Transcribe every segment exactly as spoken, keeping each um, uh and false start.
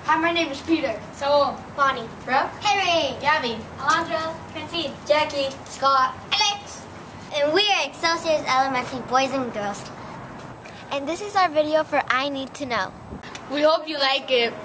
Hi, my name is Peter. Saul, Bonnie, Brooke, Henry, Gabby, Alondra, Francine, Jackie, Scott, Alex, and we are Excelsior's Elementary Boys and Girls. And this is our video for I Need to Know. We hope you like it.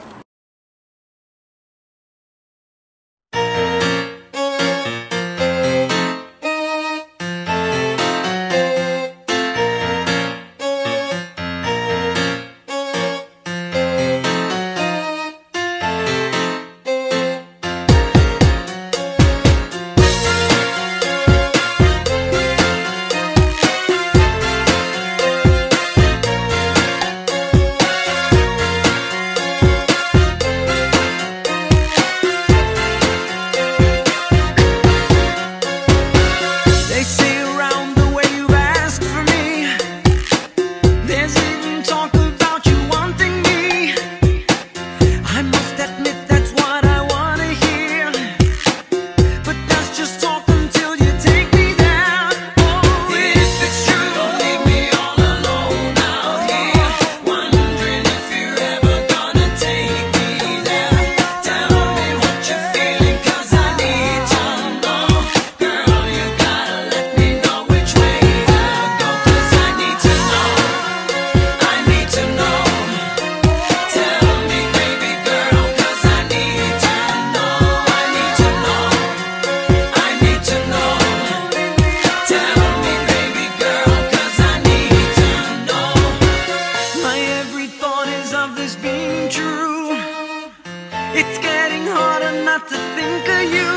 It's getting harder not to think of you.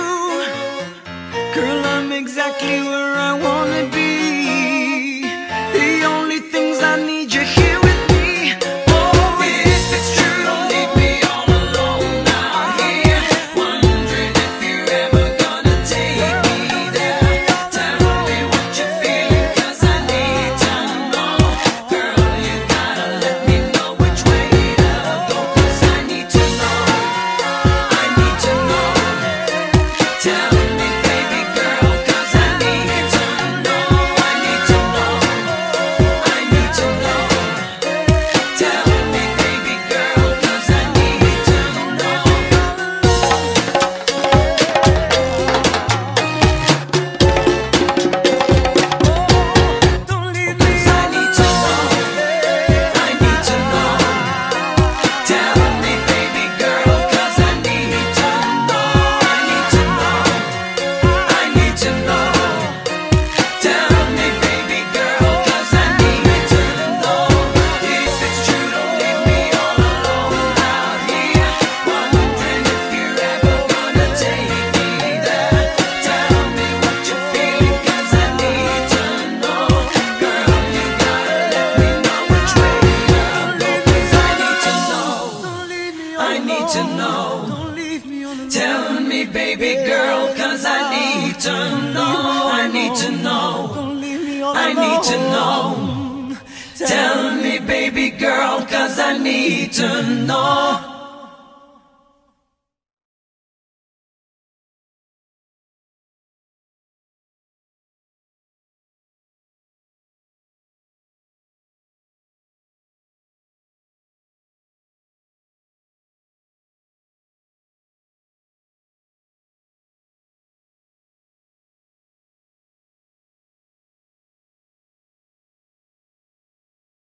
Girl, I'm exactly where I wanna be. The only things I need, you're here with me. Oh, if it's true, don't leave me all alone out here, wondering if you're ever gonna take me there. Tell me what you're feeling, 'cause I need to know. Girl, you gotta let me know which way to go, 'cause I need to know. Tell me, baby girl, 'cause I need to know. I need to know. I need to know. Tell me, baby girl, 'cause I need to know. Don't leave me. 'Cause I need to know. I need to know. Tell me, baby girl, 'cause I need to know. I need to know. I need to know. Tell me, baby girl, 'cause I need to know. If it's true, don't leave me all alone out here, wondering if you're ever gonna take me there. Tell me what you're feeling, 'cause I need to know. Girl, you gotta let me know which way to go, 'cause I need to know. I need to know. Tell me, baby girl, 'cause I need to know. I need to know. I need to know. Tell me, baby girl, 'cause I need to know.